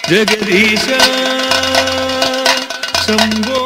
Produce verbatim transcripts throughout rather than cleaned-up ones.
जगदीश शंभो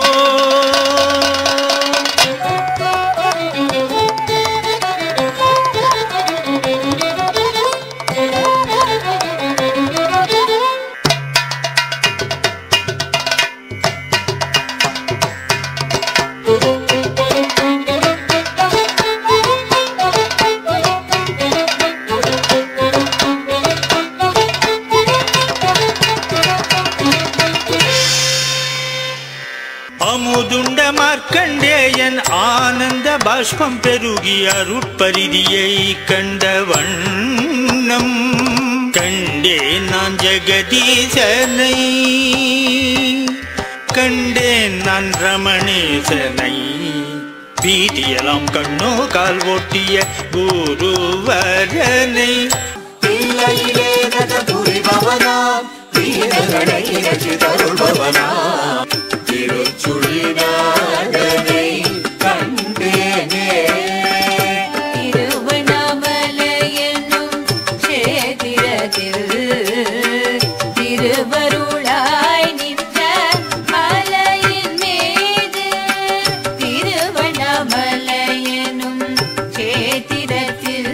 அமுதுண்ட மார்க்கண்டேயன் ஆனந்த பாஷ்பம் பெருகி அருட்பரிதியை கண்ட வண்ணம் கண்டேன் நான் ஜெகதீசனை கண்டேன் நான் ரமணேசனை பீதியெல்லாம் கண்ணோ கால் ஓட்டிய குருவரனை பிள்ளையிலே நட புரிபவனாம் வீரர்களை ரசிதருள்பவனாம் திருச்சுழிநாதனை கண்டேனே திருவண்ணாமலை என்னும் சேத்திரத்தில் திருவருளாய் நின்ற மலையின் மீது திருவண்ணாமலை என்னும் சேத்திரத்தில்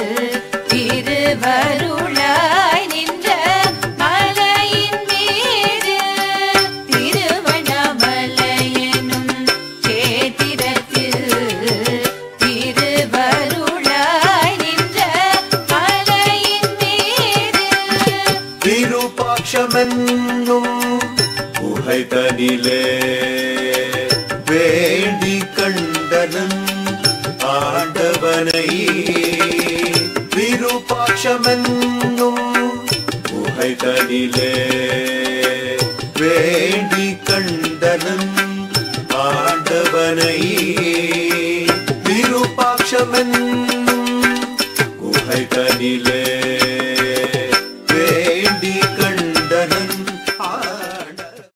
திருவருளாய் நின்ற மலையின் மீது திருவண்ணாமலை என்னும் சேத்திரத்தில் திருவருளாய் நின்ற மலையின் மீது விருபாட்சமென்னும் குகைதனிலே வேண்டி கண்டனன் ஆண்டவனை விருபாட்சமென்னும் குகைதனிலே வேண்டி கண்டனன் ஆண்டவனை விருபாட்சமென்னும் குகைதனிலே